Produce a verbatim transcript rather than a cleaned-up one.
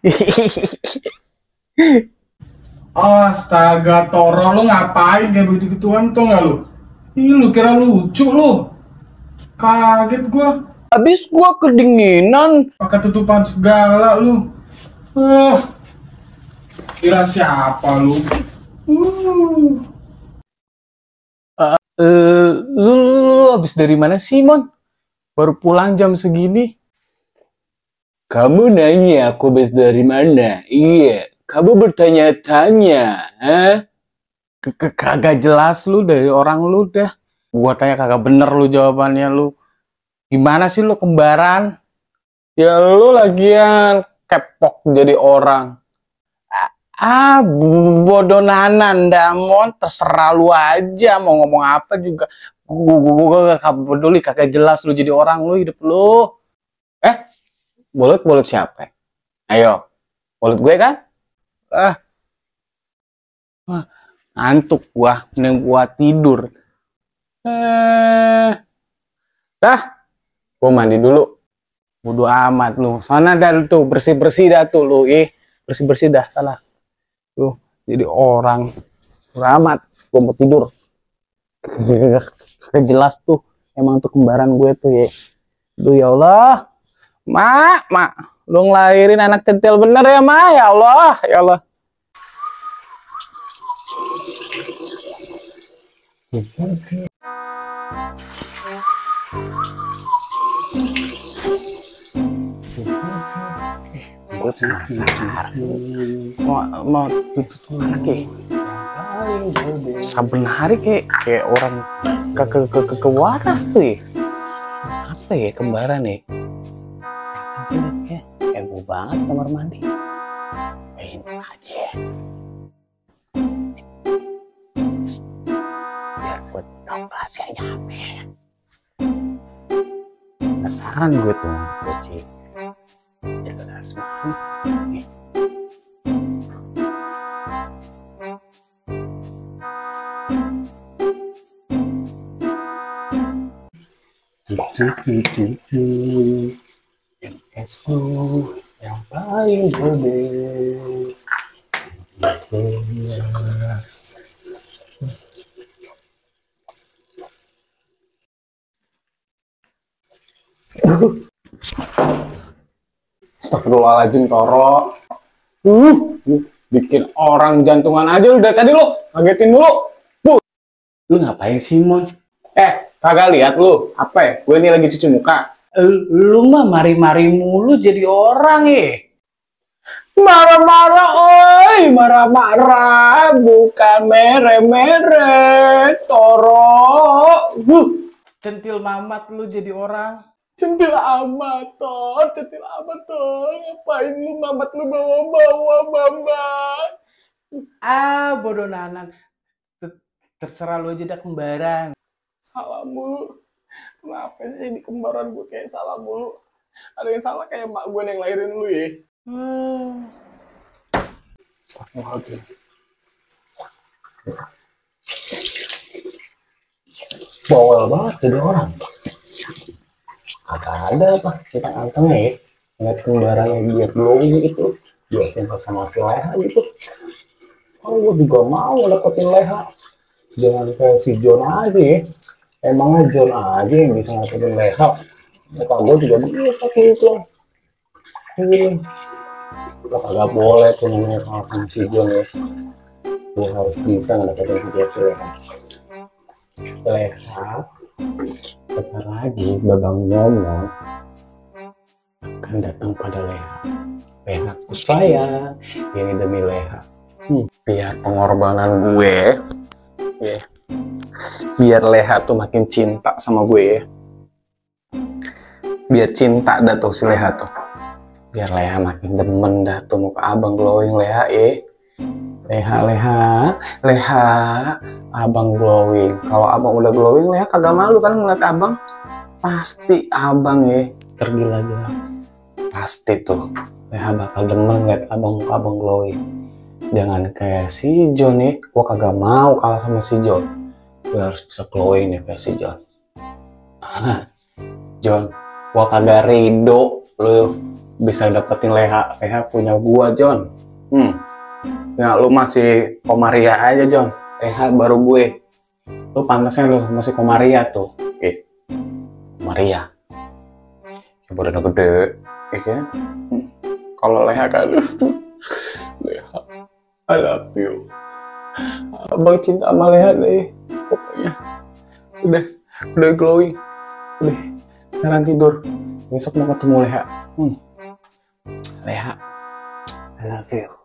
Astaga, Toro, lu ngapain kayak begitu-gituan tuh nggak lu? Ih, lu kira lucu lu? Kaget gua. Habis gua kedinginan. Pakai tutupan segala lu. Uh, kira siapa lu? Uh. Uh, uh, lu, lu, lu habis dari mana sih, Mon? Baru pulang jam segini. Kamu nanya aku habis dari mana? Iya, kamu bertanya-tanya, eh? Kagak jelas lu dari orang lu dah. Gua tanya kagak bener lu jawabannya lu. Gimana sih lu kembaran? Ya lu lagian kepok jadi orang. Ah, bodoh nanan damon, terserah lu aja mau ngomong apa juga. Gua gua gak peduli, kagak jelas lu jadi orang lu hidup lu. Eh, bolet bolet siapa? Ayo, bolet gue kan? Ah, ah ngantuk gua, mending gua tidur. Eh, dah, gua mandi dulu. Bodo amat lu. Sana dah tuh bersih-bersih dah tuh lu, ih. Bersih-bersih dah sana. Tuh, jadi orang. Ramat, gua mau tidur. Jelas tuh emang tuh kembaran gue tuh ya. Duh ya Allah. Mak, mak, lu ngelahirin anak centil bener ya, Mak? Ya Allah, ya Allah. Gue penasaran mau mau tutup anak ya saben hari kayak kayak orang ke ke ke ke, ke waras tuh ya. Apa ya kembaran ya sih kayak heboh banget kamar mandi. Ini aja biar gue tahu rahasianya apa ya. Penasaran gue tuh bocil. Jelas banget nih. Yang esku yang paling gede. Astagfirullahaladzim, Toro. Uh, bikin orang jantungan aja lu dari tadi lu. Ngagetin dulu. Bu. Lu ngapain sih, Mon? Eh, kagak lihat lu. Apa ya? Gue ini lagi cuci muka. Lu mah mari-mari mulu jadi orang ya. Marah-marah, oi, marah-marah. Bukan mere-mere, Toro. Uh, centil mamat lu jadi orang. Centil amat, Tor. Centil amat, Tor. Ngapain lu mamat lu bawa-bawa, mamat? Ah, bodoh nanan. Terserah lu aja dah kembaran. Salah mulu. Kenapa sih di kembaran gue kayak salah mulu? Ada yang salah kayak mak gue yang lahirin lu ya? Hmm. Astagfirullahaladzim. Bawel banget jadi orang. Kagak ada apa kita antengnya ya. Ngeliat kembarannya dia glowing gitu. Dia cinta sama si Leha gitu. Oh, gue juga mau dapetin Leha. Jangan kayak si John aja ya. Emangnya John aja yang bisa dapetin Leha. Muka gue juga bisa kayak gitu. Ini lo kagak boleh tuh namanya kalau sama si John ya. Dia harus bisa ngedapetin hati si Leha. Leha bentar lagi babang ngomong akan datang pada Leha. Leha ku sayang ini demi Leha. Hmm, biar pengorbanan gue ya, biar Leha tuh makin cinta sama gue ya. Biar cinta dah tuh si Leha tuh. Biar Leha makin demen dah tuh muka abang glowing Leha ya. Leha, Leha, Leha, abang glowing. Kalau abang udah glowing, Leha kagak malu kan ngeliat abang. Pasti abang ya tergila-gila. Pasti tuh Leha bakal demen ngeliat abang muka abang glowing. Jangan kayak si John nih, gua kagak mau kalah sama si John. Gua harus bisa glowing nih kayak si John. Ah, John, gua kagak ridho lu bisa dapetin Leha. Leha punya gua, John. Hmm. Ya lu masih Komaria aja, John. Leha baru gue. Lu pantasnya lu masih Komaria tuh. Eh, Komaria. Ya badannya gede, ya kan? Hmm. Kalau Leha kan, Leha, I love you. Abang cinta sama Leha deh. Pokoknya udah, udah glowing. Udah, sekarang tidur. Besok mau ketemu Leha. Hmm. Leha, I love you.